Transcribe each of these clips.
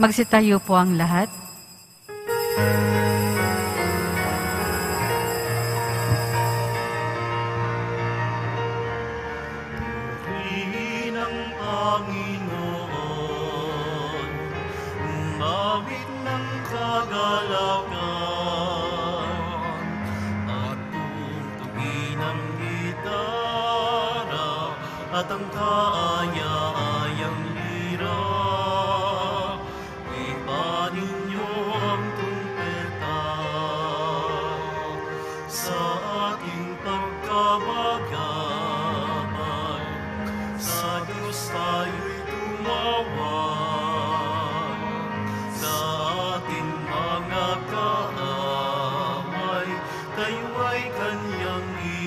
Magsitayo po ang lahat. Purihin ang Panginoon, umawit ng kagalakan, at tugtugin ang gitara at ang kaaya-ayang lira. Ipanin niyo ang trumpeta sa ating pagkabagal. Sa Diyos tayo'y tumawag, sa ating mga kaaway, tayo ay Kanyang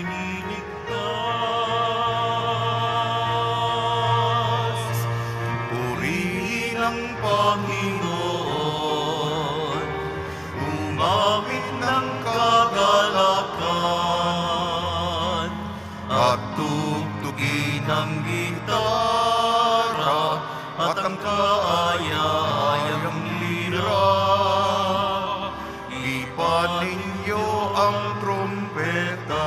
iniligtas. Purihin ang Panginoon, umawit ng kagalakan, at tugtugin ang gitara at ang kaaya-ayang lira. Ipanin niyo ang trumpeta.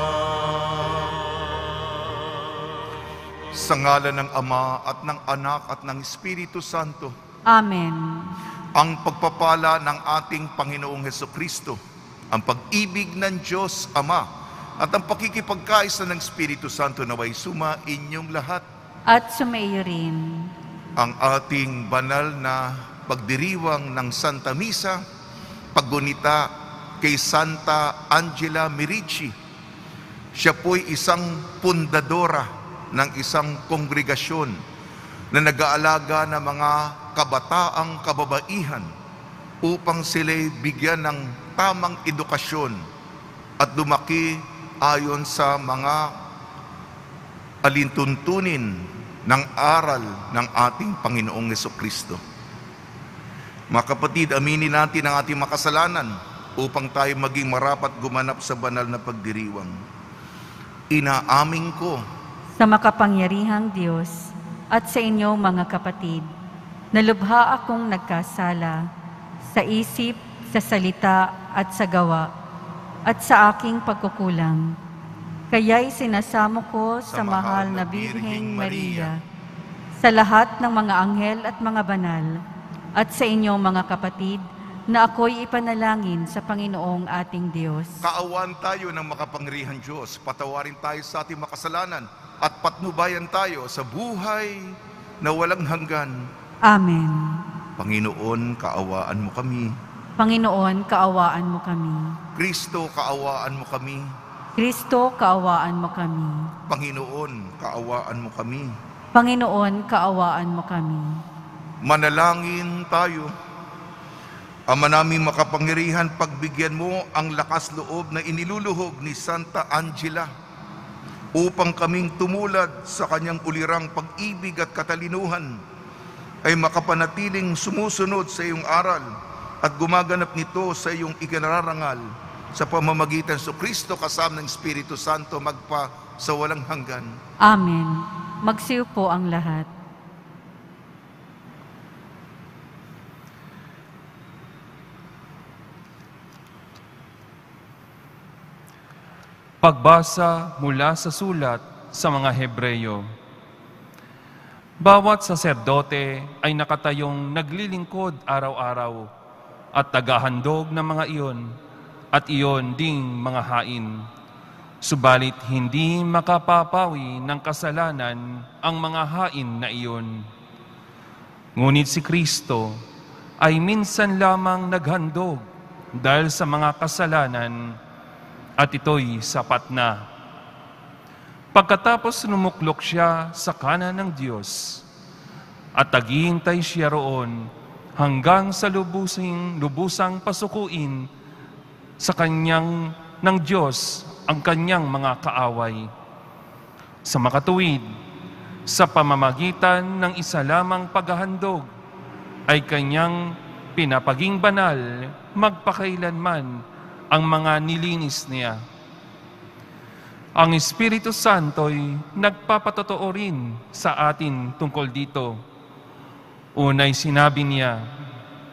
Sa ngalan ng Ama at ng Anak at ng Espiritu Santo, Amen. ang pagpapala ng ating Panginoong Hesukristo, ang pag-ibig ng Diyos Ama, at ang pakikipagkaisa ng Espiritu Santo naway suma inyong lahat. At sumaiyo rin. Ang ating banal na pagdiriwang ng Santa Misa, paggunita kay Santa Angela Merici. Siya po'y isang pundadora ng isang kongregasyon na nag-aalaga ng mga kabataang kababaihan upang sila'y bigyan ng tamang edukasyon at lumaki ayon sa mga alintuntunin ng aral ng ating Panginoong Hesukristo. Mga kapatid, aminin natin ang ating makasalanan upang tayo maging marapat gumanap sa banal na pagdiriwang. Inaamin ko Sa makapangyarihang Diyos at sa inyo mga kapatid, nalubha akong nagkasala sa isip, sa salita at sa gawa, at sa aking pagkukulang. Kaya'y sinasamo ko sa mahal na Birheng Maria, sa lahat ng mga anghel at mga banal, at sa inyo mga kapatid, na ako'y ipanalangin sa Panginoong ating Diyos. kaawaan tayo ng makapangyarihang Diyos, patawarin tayo sa ating makasalanan, at patnubayan tayo sa buhay na walang hanggan. Amen. Panginoon, kaawaan mo kami. Panginoon, kaawaan mo kami. Kristo, kaawaan mo kami. Kristo, kaawaan mo kami. Panginoon, kaawaan mo kami. Panginoon, kaawaan mo kami. Manalangin tayo. Ama naming makapangyarihan, pagbigyan mo ang lakas loob na iniluluhog ni Santa Angela upang kaming tumulad sa kanyang ulirang pag-ibig at katalinuhan ay makapanatiling sumusunod sa iyong aral at gumaganap nito sa iyong ikinararangal sa pamamagitan sa Kristo kasama ng Espiritu Santo magpa sa walang hanggan. Amen. Magsiyo po ang lahat. Pagbasa mula sa sulat sa mga Hebreyo. Bawat saserdote ay nakatayong naglilingkod araw-araw at tagahandog ng mga iyon at iyon ding mga hain. Subalit hindi makapapawi ng kasalanan ang mga hain na iyon. Ngunit si Kristo ay minsan lamang naghandog dahil sa mga kasalanan at ito'y sapat na. Pagkatapos numuklok siya sa kanan ng Diyos at naghihintay siya roon hanggang sa lubusang pasukuin sa kanyang ng Diyos ang kanyang mga kaaway. Sa makatuwid, sa pamamagitan ng isa lamang paghahandog, ay kanyang pinapaging banal magpakailanman ang mga nilinis niya. Ang Espiritu Santo'y nagpapatotoo rin sa atin tungkol dito. Unay sinabi niya,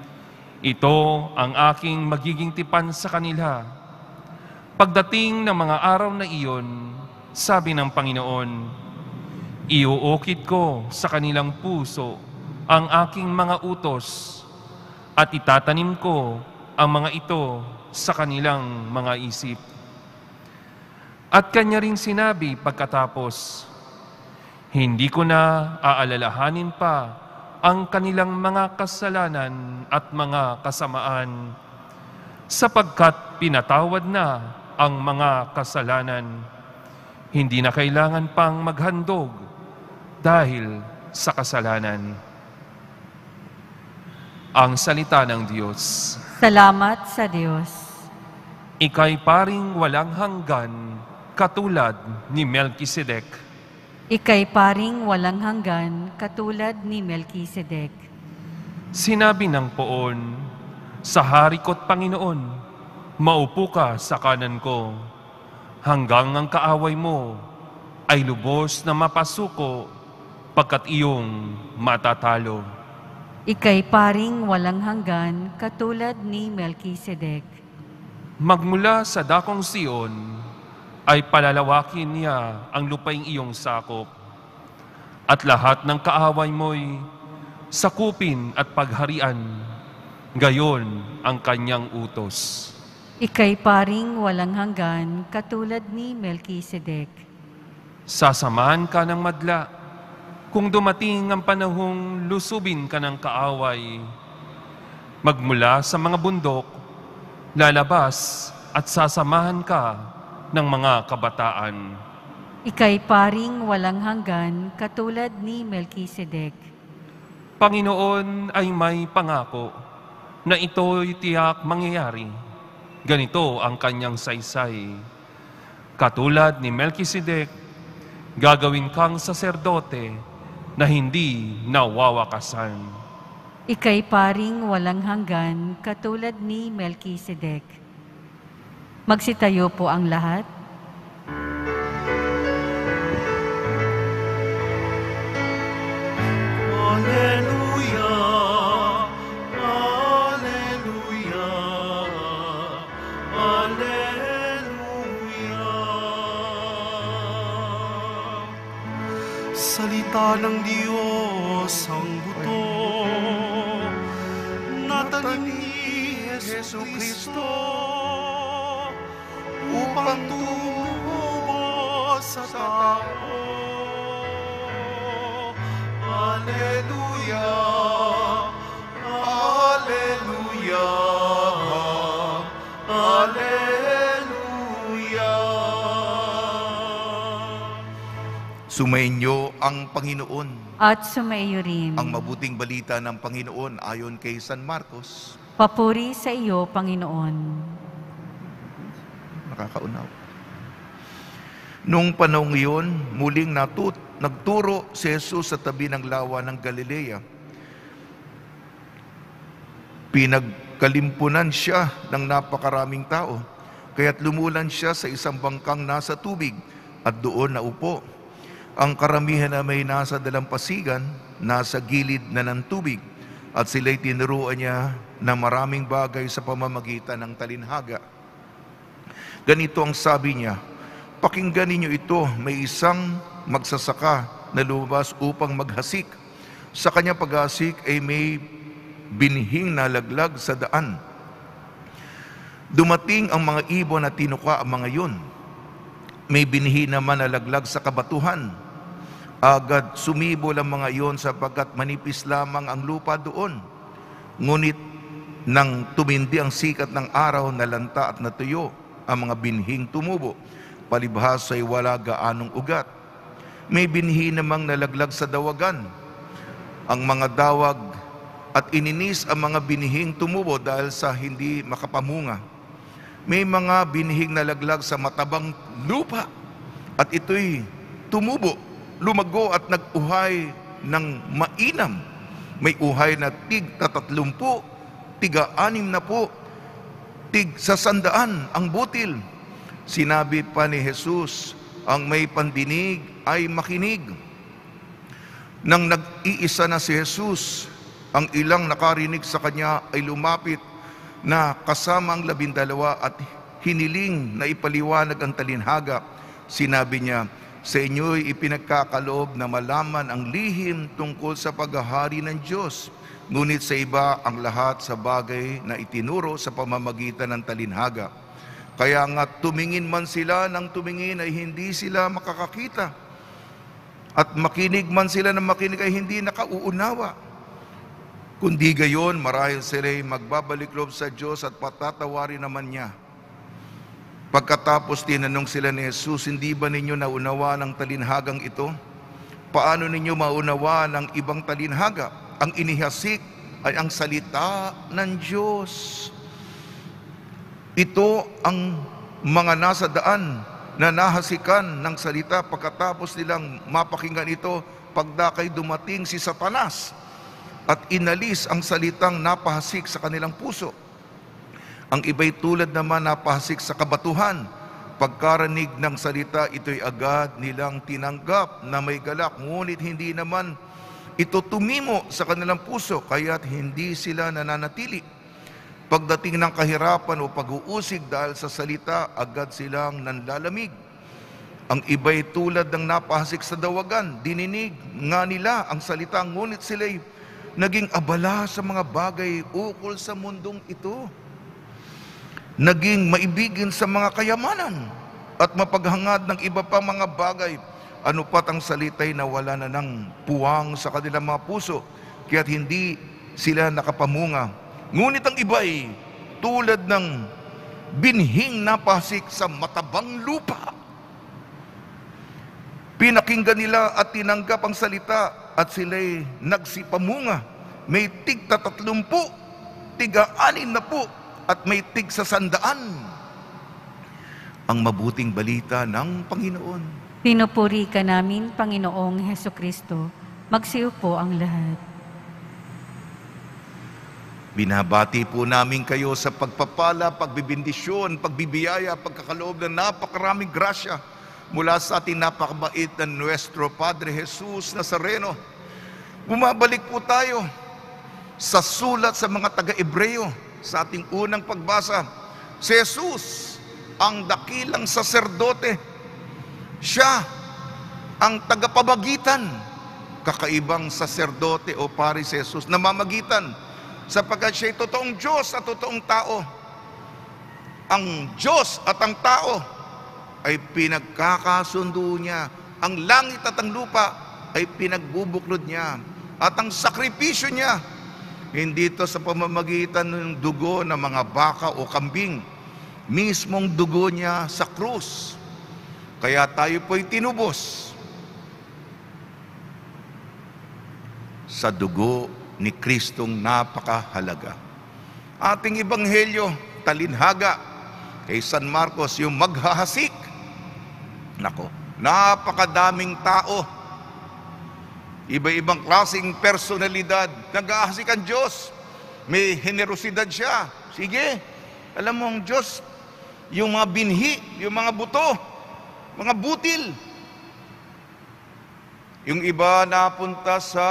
Ito ang aking magiging tipan sa kanila. Pagdating ng mga araw na iyon, sabi ng Panginoon, iuukit ko sa kanilang puso ang aking mga utos at itatanim ko ang mga ito sa kanilang mga isip. At kanya ring sinabi pagkatapos, hindi ko na aalalahanin pa ang kanilang mga kasalanan at mga kasamaan, sapagkat pinatawad na ang mga kasalanan. Hindi na kailangan pang maghandog dahil sa kasalanan. Ang salita ng Diyos. Salamat sa Diyos. Ika'y paring walang hanggan, katulad ni Melkisedek. Ika'y paring walang hanggan, katulad ni Melkisedek. Sinabi ng Poon, sa hari ko't Panginoon, maupo ka sa kanan ko, hanggang ang kaaway mo ay lubos na mapasuko, pagkat iyong matatalo. Ika'y paring walang hanggan, katulad ni Melkisedek. Magmula sa dakong Sion, ay palalawakin niya ang lupaing iyong sakop, at lahat ng kaaway mo'y sakupin at pagharian, gayon ang kanyang utos. Ika'y paring walang hanggan, katulad ni Melkisedek. Sasamahan ka ng madla, kung dumating ang panahong lusubin ka ng kaaway. Magmula sa mga bundok, lalabas at sasamahan ka ng mga kabataan. Ika'y paring walang hanggan, katulad ni Melkisedek. Panginoon ay may pangako na ito'y tiyak mangyayari. Ganito ang kanyang saysay. Katulad ni Melkisedek, gagawin kang saserdote na hindi nawawakasan. Ika'y paring walang hanggan, katulad ni Melkisedek. Magsitayo po ang lahat. Alleluia, Alleluia, Alleluia. Salita ng Diyos ang buto, natanim ni Jesucristo, upang tumubo sa tao. Alleluia, Alleluia, Alleluia. Sumainyo ang Panginoon. At sumaiyo rin. Ang mabuting balita ng Panginoon ayon kay San Marcos. Papuri sa iyo, Panginoon. Nakakaunaw. Noong panahong iyon, muling nagturo si Jesus sa tabi ng lawa ng Galilea. Pinagkalimpunan siya ng napakaraming tao, kaya't lumulan siya sa isang bangkang nasa tubig at doon naupo. Ang karamihan na may nasa dalampasigan, nasa gilid na ng tubig, at sila'y tinuruan niya na maraming bagay sa pamamagitan ng talinhaga. Ganito ang sabi niya, pakinggan ninyo ito, may isang magsasaka na lumabas upang maghasik. Sa kanyang paghasik ay may binhing nalaglag sa daan. Dumating ang mga ibon at tinuka ang mga yun. May binhi naman nalaglag sa kabatuhan. Agad sumibol ang mga iyon sapagkat manipis lamang ang lupa doon. Ngunit nang tumindi ang sikat ng araw, nalanta at natuyo ang mga binhing tumubo. Palibhas ay wala gaanong ugat. May binhi namang nalaglag sa dawagan. Ang mga dawag at ininis ang mga binhing tumubo dahil sa hindi makapamunga. May mga binhing nalaglag sa matabang lupa at ito'y tumubo, lumago at nag-uhay ng mainam. May uhay na tig-30, tig-60, tig-100 ang butil. Sinabi pa ni Jesus, ang may pandinig ay makinig. Nang nag-iisa na si Jesus, Ang ilang nakarinig sa kanya ay lumapit na kasama ang 12 at hiniling na ipaliwanag ang talinhaga. Sinabi niya, sa inyo'y ipinagkakaloob na malaman ang lihim tungkol sa paghahari ng Diyos. Ngunit sa iba ang lahat sa bagay na itinuro sa pamamagitan ng talinhaga. Kaya nga tumingin man sila ng tumingin ay hindi sila makakakita. At makinig man sila ng makinig ay hindi nakauunawa. Kundi gayon, marahil sila'y magbabalik loob sa Diyos at patatawarin naman niya. Pagkatapos tinanong sila ni Jesus, hindi ba ninyo naunawa ng talinhagang ito? Paano ninyo maunawa ng ibang talinhaga? Ang inihasik ay ang salita ng Diyos. Ito ang mga nasa daan na nahasikan ng salita. Pagkatapos nilang mapakinggan ito, pagdakay dumating si Satanas at inalis ang salitang napahasik sa kanilang puso. Ang iba'y tulad naman napahasik sa kabatuhan. Pagkarinig ng salita, ito'y agad nilang tinanggap na may galak, ngunit hindi naman ito tumimo sa kanilang puso, kaya't hindi sila nananatili. Pagdating ng kahirapan o pag-uusig dahil sa salita, agad silang nanlalamig. Ang iba'y tulad ng napahasik sa dawagan. Dininig nga nila ang salita, ngunit sila'y naging abala sa mga bagay ukol sa mundong ito. Naging maibigin sa mga kayamanan at mapaghangad ng iba pang mga bagay. Ano pat ang salita'y nawala na ng puwang sa kanilang mga puso, kaya't hindi sila nakapamunga. Ngunit ang iba'y tulad ng binhing napahasik sa matabang lupa. Pinakinggan nila at tinanggap ang salita at sila'y nagsipamunga. May tig-30, tig-60 at may tig-100. Ang mabuting balita ng Panginoon. Pinupuri ka namin, Panginoong Hesukristo. Magsiupo ang lahat. Binabati po namin kayo sa pagpapala, pagbibindisyon, pagbibiyaya, pagkakaloob ng napakaraming grasya mula sa ating napakabait na Nuestro Padre Jesus Nazareno. Bumabalik po tayo sa sulat sa mga taga-Ebreo sa ating unang pagbasa. Si Jesus, ang dakilang saserdote, siya ang tagapamagitan, kakaibang saserdote o pari si Jesus, namamagitan sapagkat siya'y totoong Diyos at totoong tao. Ang Diyos at ang tao ay pinagkakasundo niya. Ang langit at ang lupa ay pinagbubuklod niya. At ang sakripisyo niya, hindi ito sa pamamagitan ng dugo ng mga baka o kambing, mismong dugo niya sa krus. Kaya tayo po'y tinubos sa dugo ni Kristong napakahalaga. Ating ebanghelyo, talinhaga kay San Marcos, yung maghahasik. Nako, napakadaming tao, iba-ibang klaseng personalidad, nag-ahasik ang Diyos. May generosidad siya. Sige, alam mo ang Diyos, yung mga binhi, yung mga buto, mga butil. Yung iba napunta sa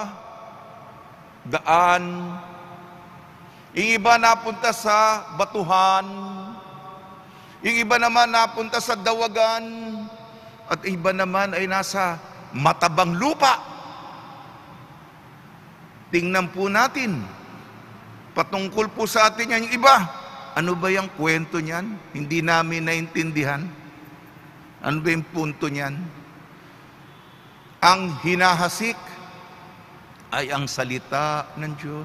daan, yung iba napunta sa batuhan, yung iba naman napunta sa dawagan, at iba naman ay nasa matabang lupa. Tingnan po natin, patungkol po sa atin yan. Yung iba, ano ba yung kwento niyan? Hindi namin naintindihan. Ano ba yung punto niyan? Ang hinahasik ay ang salita ng Diyos.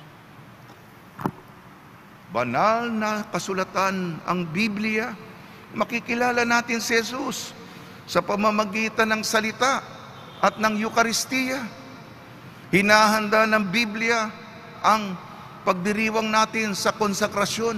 Banal na kasulatan ang Biblia. Makikilala natin si Jesus sa pamamagitan ng salita at ng Eucharistia. Hinahanda ng Biblia ang pagdiriwang natin sa konsakrasyon.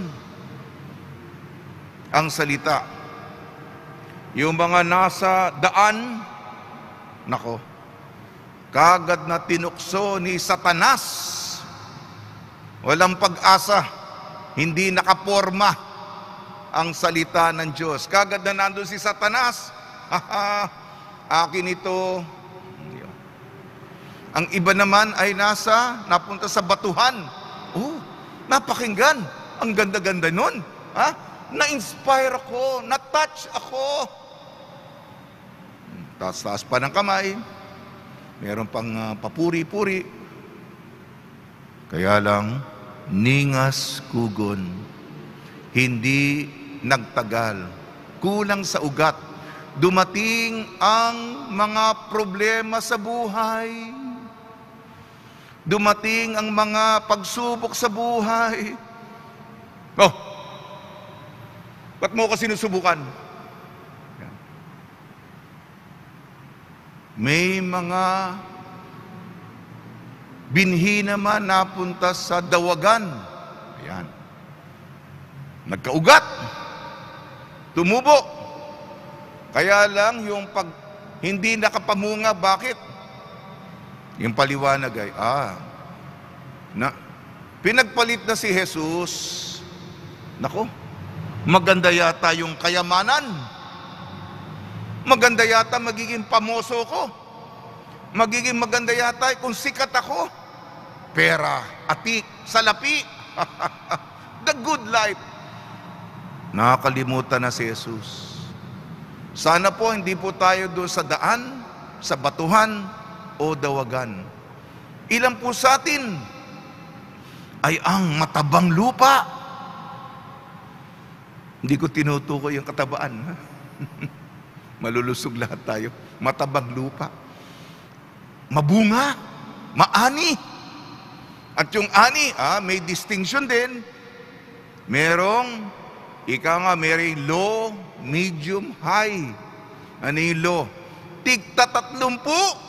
Ang salita. Yung mga nasa daan, nako, kagad na tinukso ni Satanas. Walang pag-asa, hindi nakaporma ang salita ng Diyos. Kagad na nandun si Satanas, akin ito. Ang iba naman ay napunta sa batuhan. Oh, napakinggan. Ang ganda-ganda nun. Ha? Na-inspire ako, na-touch ako. Taas-taas pa ng kamay. Meron pang papuri-puri. Kaya lang, ningas kugon. Hindi nagtagal. Kulang sa ugat. Dumating ang mga problema sa buhay. Dumating ang mga pagsubok sa buhay. Oh, ba't mo ko sinusubukan? May mga binhi naman napunta sa dawagan. Ayan. Nagkaugat. Tumubo. Kaya lang yung hindi nakapamunga, bakit? Yung paliwanag ay, pinagpalit na si Jesus. Nako, maganda yata yung kayamanan. Maganda yata magiging pamoso ko. Magiging maganda yata kung sikat ako. Pera, atik, salapi. The good life. Nakakalimutan na si Jesus. Sana po hindi po tayo doon sa daan, sa batuhan, o dawagan. Ilan po sa atin ay ang matabang lupa. Hindi ko tinutukoy yung katabaan. Malulusog lahat tayo. Matabang lupa. Mabunga. Maani. At yung ani, may distinction din. Merong low, medium, high. Ano yung low? Tig-30.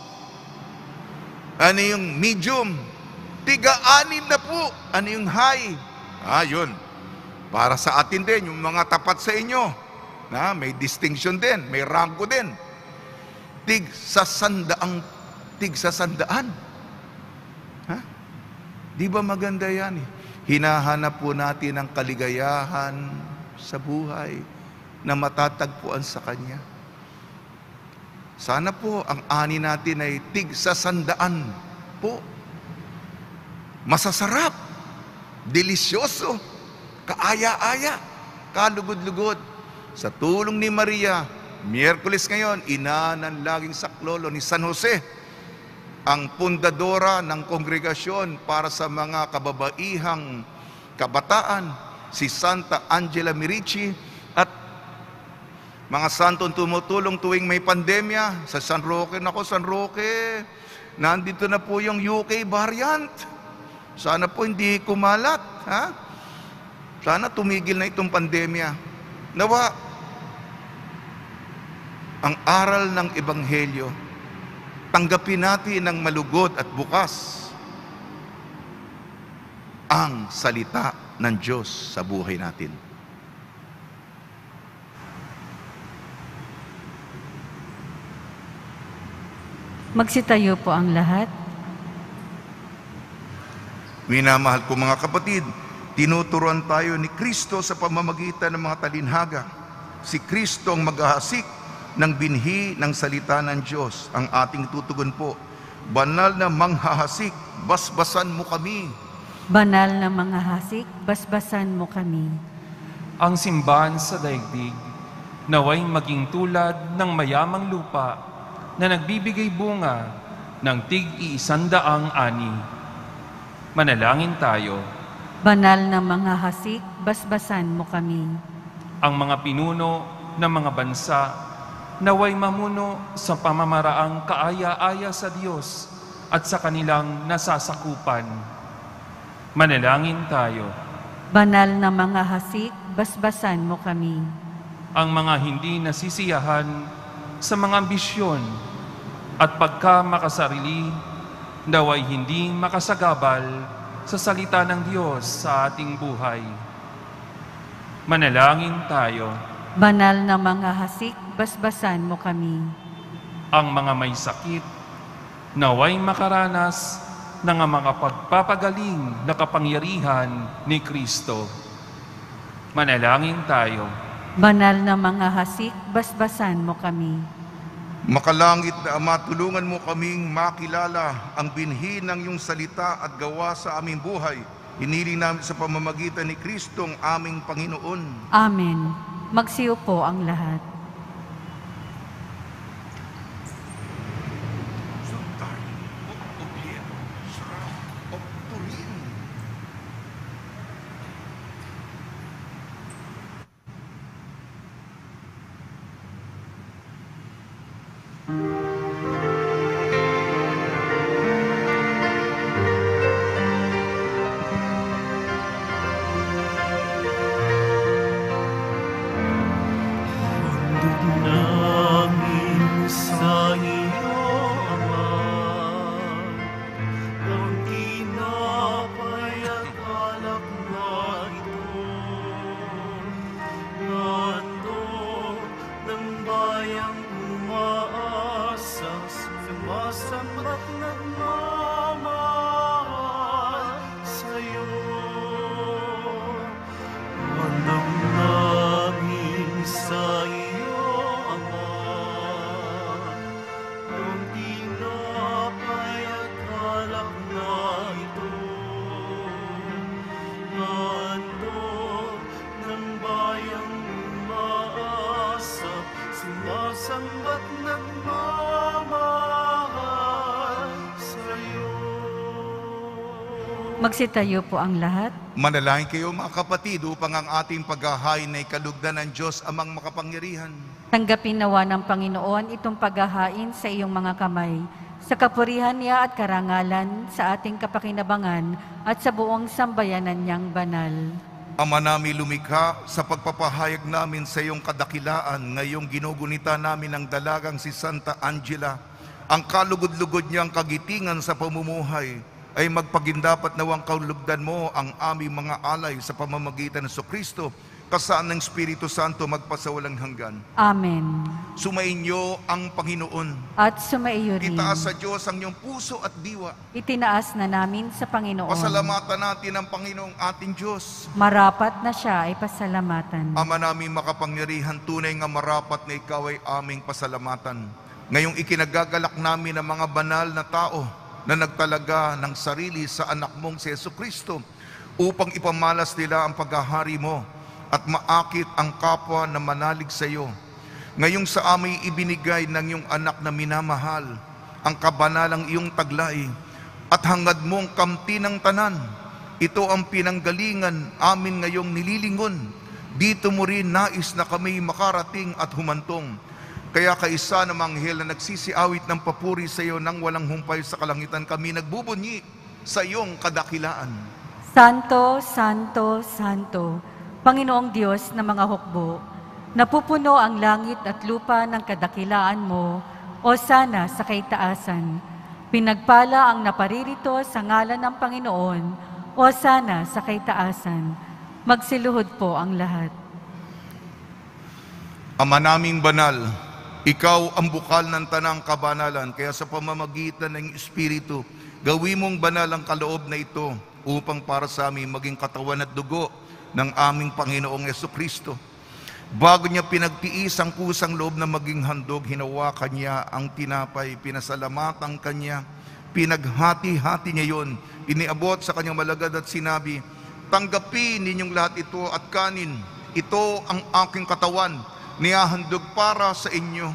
Ano yung medium? 60 na po. Ano yung high? Yun. Para sa atin din, yung mga tapat sa inyo. May distinction din, may rango din. Tig sa sandaan. Di ba maganda yan? Hinahanap po natin ang kaligayahan sa buhay na matatagpuan sa Kanya. Sana po ang ani natin ay tig sa 100 po. Masasarap, delisyoso, kaaya-aya, kalugod-lugod. Sa tulong ni Maria, Miyerkules ngayon, ina ng laging saklolo ni San Jose, ang pundadora ng kongregasyon para sa mga kababaihang kabataan, si Santa Angela Merici, at mga santong tumutulong tuwing may pandemya. Sa San Roque, San Roque, nandito na po yung UK variant. Sana po hindi kumalat. Sana tumigil na itong pandemya. Nawa, ang aral ng Ebanghelyo, tanggapin natin ng malugod at bukas ang salita ng Diyos sa buhay natin. Magsitayo po ang lahat. Minamahal ko mga kapatid, tinuturuan tayo ni Kristo sa pamamagitan ng mga talinhaga. Si Kristo ang maghahasik ng binhi ng salita ng Diyos. Ang ating tutugon po, banal na manghahasik, basbasan mo kami. Banal na manghahasik, basbasan mo kami. Ang simbahan sa daigdig, naway maging tulad ng mayamang lupa na nagbibigay bunga ng tig-100 ani. Manalangin tayo. Banal na manghahasik, basbasan mo kami. Ang mga pinuno ng mga bansa naway mamuno sa pamamaraang kaaya-aya sa Diyos at sa kanilang nasasakupan. Manalangin tayo. Banal na manghahasik, basbasan mo kami. Ang mga hindi nasisiyahan sa mga ambisyon at pagkamakasarili, naway hindi makasagabal sa salita ng Diyos sa ating buhay. Manalangin tayo. Banal na manghahasik, basbasan mo kami. Ang mga may sakit, naway makaranas ng mga pagpapagaling na kapangyarihan ni Kristo. Manalangin tayo. Banal na manghahasik, basbasan mo kami. Makalangit na Ama, tulungan mo kaming makilala ang binhi ng iyong salita at gawa sa aming buhay. Hiniling namin sa pamamagitan ni Kristong aming Panginoon. Amen. Magsiupo ang lahat. Namin sa iyo, Ama, ang tinapay at alak na ito, handog ng bayang umaasa, sumasambat nagmamahal sa iyo. Handog namin sa iyo, sambat nagmamahal sa'yo. Magsitayo po ang lahat. Manalangin kayo mga kapatid upang ang ating paghahain ay kalugdan ng Diyos amang makapangyarihan. Tanggapin nawa ng Panginoon itong paghahain sa iyong mga kamay, sa kapurihan niya at karangalan, sa ating kapakinabangan at sa buong sambayanan niyang banal. Ama namin lumikha, sa pagpapahayag namin sa iyong kadakilaan, ngayong ginugunita namin ang dalagang si Santa Angela, ang kalugod-lugod niyang kagitingan sa pamumuhay, ay magpagindapat nawang kaulugdan mo ang aming mga alay sa pamamagitan ng Kristo, kasaan ng Espiritu Santo magpasawalang hanggan. Amen. Sumainyo ang Panginoon. At sumaiyo rin. Itaas sa Diyos ang iyong puso at diwa. Itinaas na namin sa Panginoon. Pasalamatan natin ang Panginoong ating Diyos. Marapat na siya ay pasalamatan. Ama namin makapangyarihan, tunay nga marapat na ikaw ay aming pasalamatan. Ngayong ikinagagalak namin ang mga banal na tao na nagtalaga ng sarili sa anak mong si Jesucristo upang ipamalas nila ang paghahari mo at maakit ang kapwa na manalig sa iyo. Ngayong sa amin ibinigay ng iyong anak na minamahal, ang kabanalang iyong taglay, at hangad mong kamti ng tanan. Ito ang pinanggalingan amin ngayong nililingon. Dito mo rin nais na kami makarating at humantong. Kaya kaisa ng anghel na nagsisiawit ng papuri sa iyo nang walang humpay sa kalangitan, kami nagbubunyi sa iyong kadakilaan. Santo, Santo, Santo, Panginoong Diyos ng mga hukbo, napupuno ang langit at lupa ng kadakilaan mo, o sana sa kaitaasan. Pinagpala ang naparirito sa ngalan ng Panginoon, o sana sa kaitaasan. Magsiluhod po ang lahat. Ama naming banal, ikaw ang bukal ng tanang kabanalan, kaya sa pamamagitan ng Espiritu, gawin mong banal ang kaloob na ito upang para sa amin maging katawan at dugo ng aming Panginoong Jesucristo. Bago niya pinagtiis ang kusang loob na maging handog, hinawakan niya ang tinapay, pinasalamatan kanya, pinaghati-hati niya yon, iniabot sa kanyang malagad at sinabi, tanggapin ninyong lahat ito at kanin, ito ang aking katawan, niyahandog para sa inyo.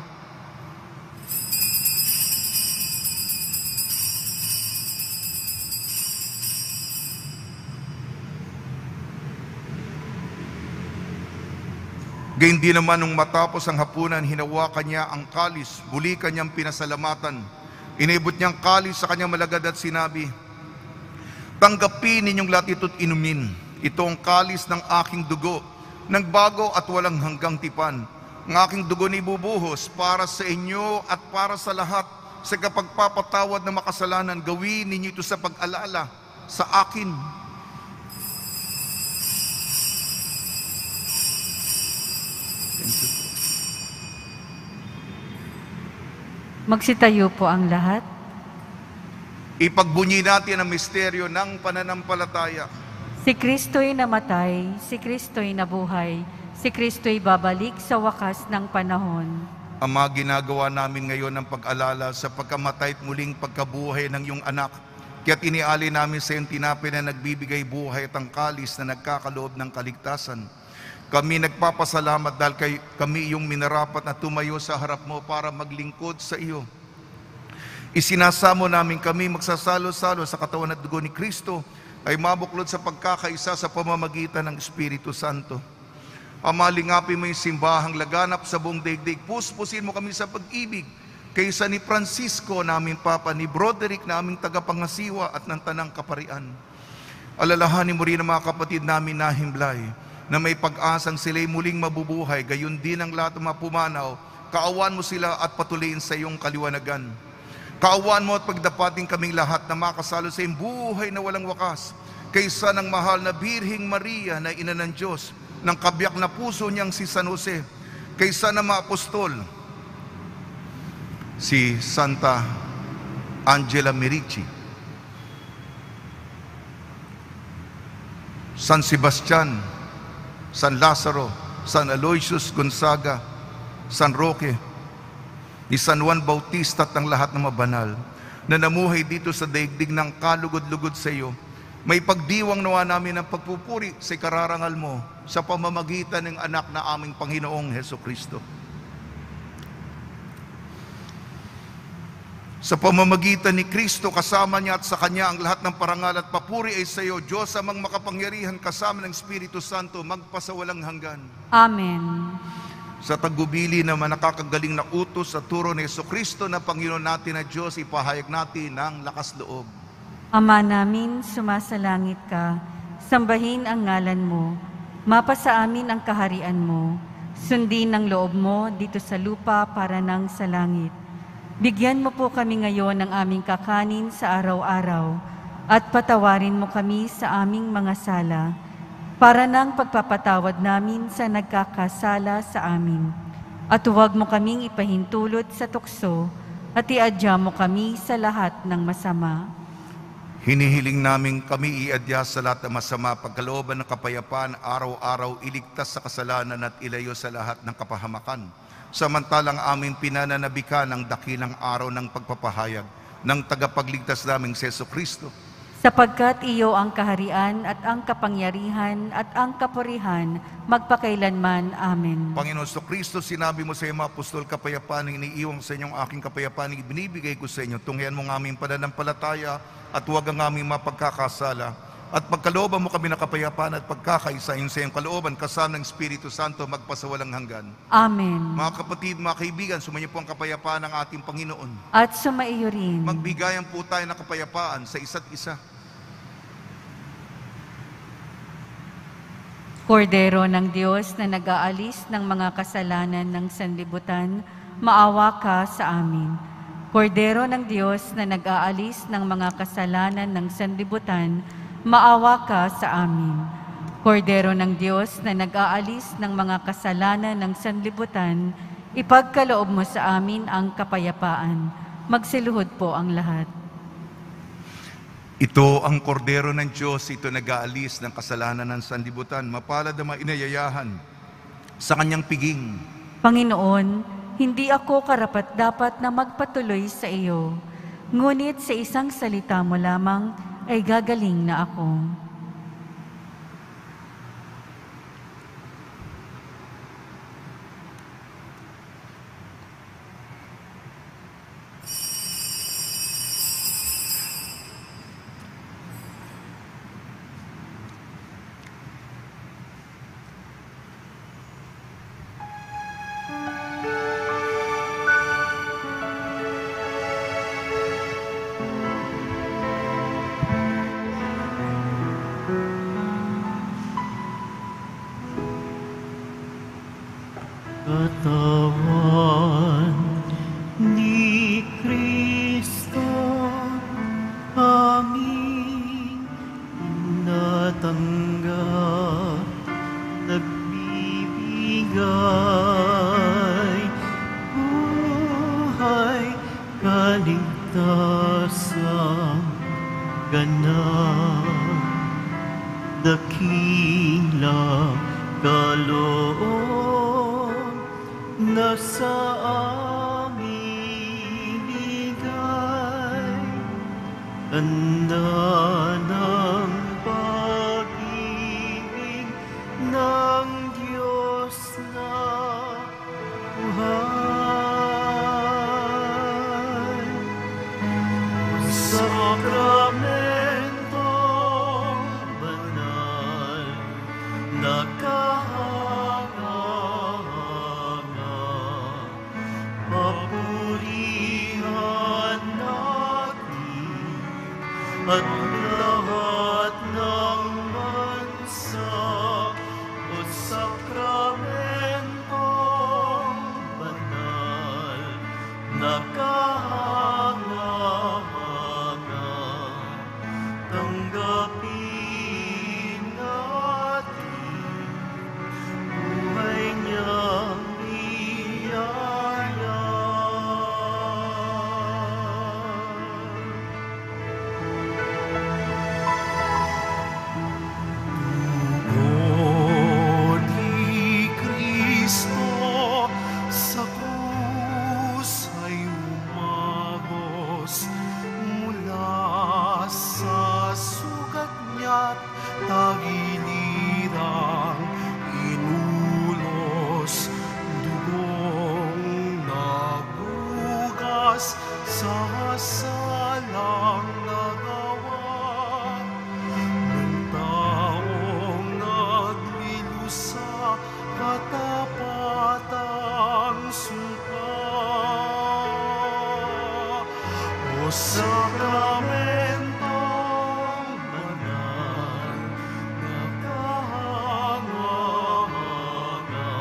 Gayun din naman nung matapos ang hapunan, hinawakan niya ang kalis, muli kanyang pinasalamatan. Inibot niyang kalis sa kanyang malagad at sinabi, tanggapin ninyong lahat ito't inumin. Ito ang kalis ng aking dugo, nagbago at walang hanggang tipan. Ang aking dugo ni bubuhos para sa inyo at para sa lahat. Sa kapagpapatawad ng makasalanan, gawin ninyo ito sa pag-alala sa akin. Magsitayo po ang lahat. Ipagbunyi natin ang misteryo ng pananampalataya. Si Kristo'y namatay, si Kristo'y nabuhay, si Kristo'y babalik sa wakas ng panahon. Ama, ginagawa namin ngayon ang pag-alala sa pagkamatay at muling pagkabuhay ng iyong anak. Kaya't iniali namin sa iyong tinapay na nagbibigay buhay at ang kalis na nagkakaloob ng kaligtasan. Kami nagpapasalamat dahil kami iyong minarapat na tumayo sa harap mo para maglingkod sa iyo. Isinasamo namin kami magsasalo-salo sa katawan at dugo ni Kristo ay mabuklod sa pagkakaisa sa pamamagitan ng Espiritu Santo. Ama, lingapin mo yung simbahang laganap sa buong daigdig. Puspusin mo kami sa pag-ibig kaysa ni Francisco, naming Papa, ni Broderick, naming tagapangasiwa at ng Tanang Kaparian. Alalahanin mo rin ang mga kapatid namin na himlay, na may pag-asang sila'y muling mabubuhay, gayon din ang lahat ng mga pumanaw. Kaawan mo sila at patuloyin sa iyong kaliwanagan. Kaawan mo at pagdapating kaming lahat na makasalo sa iyong buhay na walang wakas, kaysa ng mahal na Birhing Maria na ina ng Diyos, ng kabiyak na puso niyang si San Jose, kaysa ng mga apostol, si Santa Angela Merici, San Sebastian, San Lazaro, San Aloysius Gonzaga, San Roque, ni San Juan Bautista at ang lahat ng mabanal na namuhay dito sa daigdig ng kalugod-lugod sa iyo. May pagdiwang nawa namin ng pagpupuri sa kararangal mo sa pamamagitan ng anak na aming Panginoong Hesukristo. Sa pamamagitan ni Kristo, kasama niya at sa Kanya ang lahat ng parangal at papuri ay sa iyo, Diyos amang makapangyarihan, kasama ng Espiritu Santo, magpasawalang hanggan. Amen. Sa tagbubili naman nakakagaling na utos sa turo ni Hesukristo na Panginoon natin na Diyos, ipahayag natin ng lakas loob. Ama namin, sumasalangit ka, sambahin ang ngalan mo, mapasa amin ang kaharian mo, sundin ang loob mo dito sa lupa para nang sa langit. Bigyan mo po kami ngayon ng aming kakanin sa araw-araw, at patawarin mo kami sa aming mga sala, para nang pagpapatawad namin sa nagkakasala sa amin. At huwag mo kaming ipahintulot sa tukso, at iadya mo kami sa lahat ng masama. Hinihiling namin kami iadya sa lahat ng masama, pagkalooban ng kapayapaan, araw-araw iligtas sa kasalanan at ilayo sa lahat ng kapahamakan. Samantalang aming pinananabikan ang dakilang araw ng pagpapahayag ng tagapagligtas naming si Jesucristo. Sapagkat iyo ang kaharian at ang kapangyarihan at ang kapurihan magpakailanman. Amen. Panginoon Jesucristo, sinabi mo sa iyong mga apostol, kapayapaan ang iniiwan sa inyong aking kapayapaan ang ibinibigay ko sa inyo. Tunghayan mo ng aming pananampalataya at huwag ang aming mapagkakasala. At pagkalooban mo kami na kapayapaan at pagkakaisa sa iyong kalooban, kasama ng Espiritu Santo, magpasawalang hanggan. Amen. Mga kapatid, mga kaibigan, sumainyo po ang kapayapaan ng ating Panginoon. At sumaiyo rin. Magbigayan po tayo ng kapayapaan sa isa't isa. Kordero ng Diyos na nag-aalis ng mga kasalanan ng sanlibutan, maawa ka sa amin. Kordero ng Diyos na nag-aalis ng mga kasalanan ng sanlibutan, maawa ka sa amin. Kordero ng Diyos na nag-aalis ng mga kasalanan ng sanlibutan, ipagkaloob mo sa amin ang kapayapaan. Magsiluhod po ang lahat. Ito ang kordero ng Diyos, ito nag-aalis ng kasalanan ng sanlibutan. Mapalad ang mga inayayahan sa kanyang piging. Panginoon, hindi ako karapat-dapat na magpatuloy sa iyo, ngunit sa isang salita mo lamang ay gagaling na ako. Katawan ni Kristo, aming natanggap, nagbibigay buhay, kaligtasan, ganap, dakilang kaloob na sa Tanda ng pag-ibig ng Diyos na buhay. Sakramentong banal na kahanga-hanga, papurihan natin at lahat ng bansa. O sakramentong banal na kahanga-hanga, tanggapin natin buhay niyang biyaya. Dugo ni Kristo sa krus ay umagos, mula sa sugat niya't tagilirang inulos, dugong nagugas sa salang nagawa ng taong naglilusa, katapatang sumpa. O sakramentong banal na kahanga-hanga,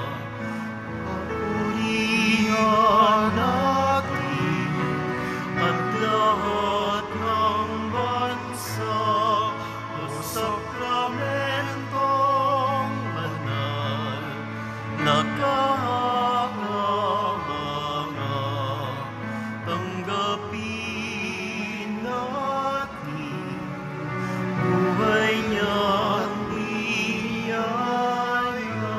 papurihan natin at lahat ng bansa. O sakramentong banal na kahanga-hanga, tanggapin natin buhay niyang biyaya.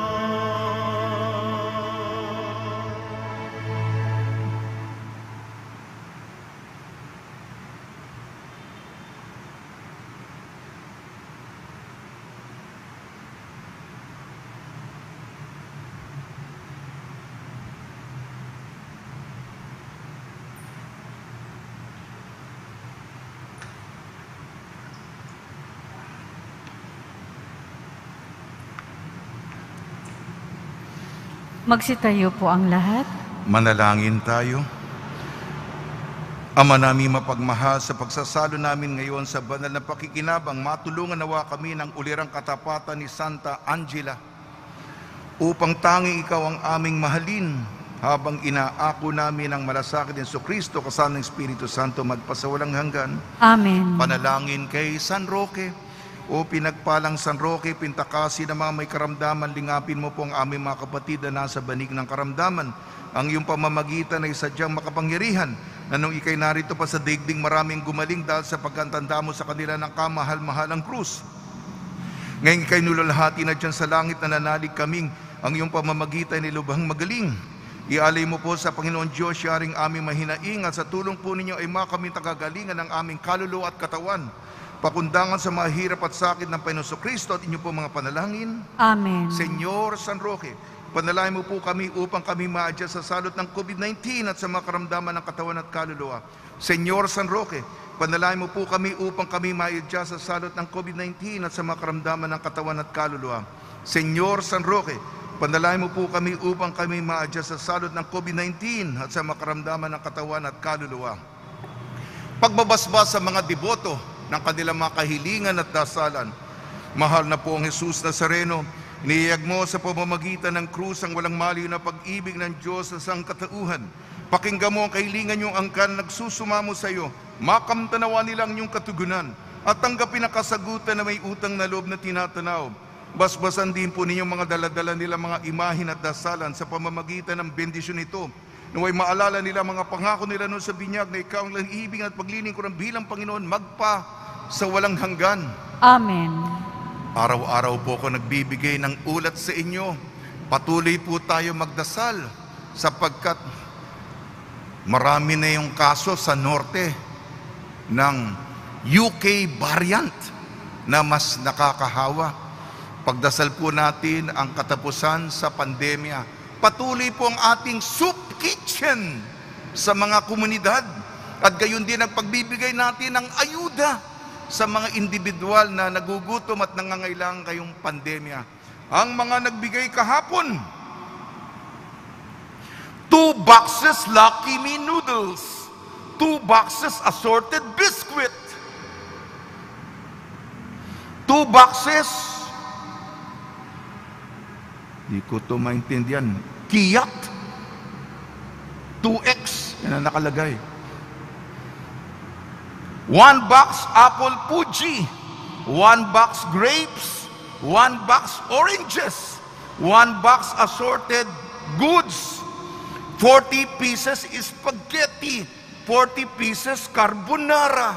Magsitayo po ang lahat. Manalangin tayo. Ama namin mapagmahal, sa pagsasalo namin ngayon sa banal na pakikinabang, matulungan nawa kami ng ulirang katapatan ni Santa Angela, upang tanging ikaw ang aming mahalin, habang inaako namin ang malasakit ni Jesucristo kasama ng Espiritu Santo magpasawalang hanggan. Amen. Panalangin kay San Roque. O pinagpalang San Roque, pintakasi na mga may karamdaman, lingapin mo po ang aming mga kapatid na nasa banig ng karamdaman. Ang iyong pamamagitan ay sadyang makapangyarihan, na nung ikay narito pa sa daigdig, maraming gumaling dahil sa pagkantanda mo sa kanila ng kamahal-mahalang krus. Ngayon ikay nulalahati na dyan sa langit, na nanalig kaming ang iyong pamamagitan ay lubhang magaling. Ialay mo po sa Panginoon Diyos, yaring aming mahinaing, at sa tulong po ninyo ay makaming tagagalingan ng aming kaluluwa at katawan, pakundangan sa mga hirap at sakit ng Panginoon Jesucristo at inyo po mga panalangin. Amen. Senyor San Roque, panalangin mo po kami upang kami ma-adjust sa salot ng COVID-19 at sa mga karamdaman ng katawan at kaluluwa. Senyor San Roque, panalangin mo po kami upang kami ma-adjust sa salot ng COVID-19 at sa mga karamdaman ng katawan at kaluluwa. Senyor San Roque, panalangin mo po kami upang kami ma-adjust sa salot ng COVID-19 at sa mga karamdaman ng katawan at kaluluwa. Pagbabasbas sa mga deboto ng kanilang mga kahilingan at dasalan. Mahal na po ang Jesus Nazareno, iniyag mo sa pamamagitan ng krus ang walang maliw na pag-ibig ng Diyos sa sangkatauhan. Pakinggan mo ang kahilingan niyong angkan nagsusumamo sa iyo. Makamtanawa nilang iyong katugunan at tanggapin ang kasagutan na may utang na loob na tinatanaw. Basbasan din po ninyong mga daladala nila mga imahin at dasalan sa pamamagitan ng bendisyon ito. Naway maalala nila mga pangako nila noon sa binyag na ikaw ang ibig at paglilingkuran bilang Panginoon magpa sa walang hanggan. Amen. Araw-araw po ako nagbibigay ng ulat sa inyo. Patuloy po tayo magdasal sapagkat marami na yung kaso sa norte. ng UK variant na mas nakakahawa. Pagdasal po natin ang katapusan sa pandemya. Patuloy po ang ating soup kitchen sa mga komunidad. At gayon din ang pagbibigay natin ng ayuda sa mga individual na nagugutom at nangangailangan kayong pandemya. Ang mga nagbigay kahapon, 2 boxes Lucky Me noodles, 2 boxes assorted biscuit, 2 boxes, di ko to maintindihan, Kiyat 2X, yan ang nakalagay. 1 box apple Fuji, 1 box grapes, 1 box oranges, 1 box assorted goods, 40 pieces spaghetti, 40 pieces carbonara,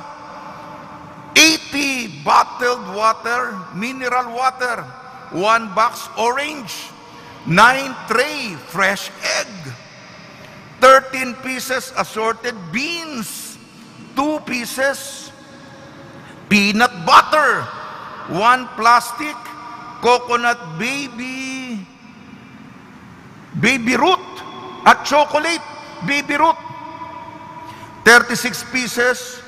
80 bottled water, mineral water, 1 box orange, 9 tray fresh egg, 13 pieces assorted beans, 2 pieces peanut butter, 1 plastic coconut baby root at chocolate baby root, 36 pieces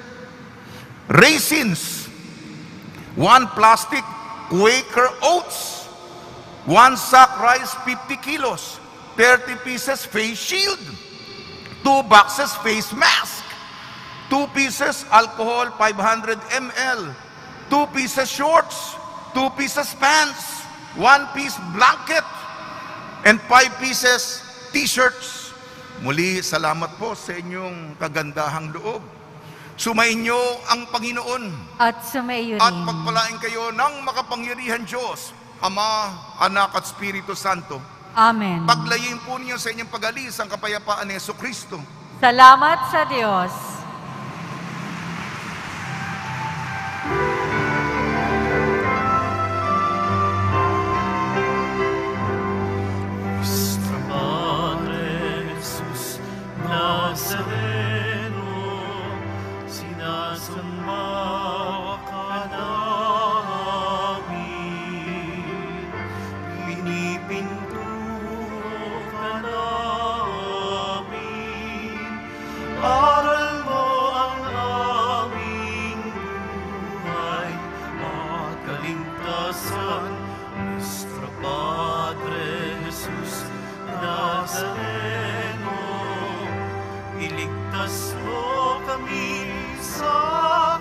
raisins, 1 plastic Quaker oats, 1 sack rice 50 kilos, 30 pieces face shield, 2 boxes face mask, 2 pieces alcohol 500 ml, 2 pieces shorts, 2 pieces pants, 1 piece blanket, and 5 pieces t-shirts. Muli, salamat po sa inyong kagandahang loob. Sumainyo ang Panginoon At sumaiyo at rin. pagpalain kayo ng makapangyarihan Diyos, Ama, Anak at Espiritu Santo. Amen. Paglayin po niyo sa inyong pag-alis ang kapayapaan ni Jesucristo. Salamat sa Diyos. Nuestra Madre Jesús Nazareno, sinasamba ka namin, pinipinto ka namin, aral mo ang aming buhay at kaligtasan. Nuestra Padre Jesus Nazareno, iligtas mo kami sa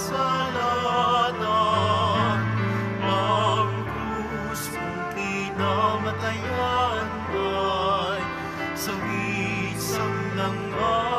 kasalanan. Ang krus mong kinamatayan ay sawisang lang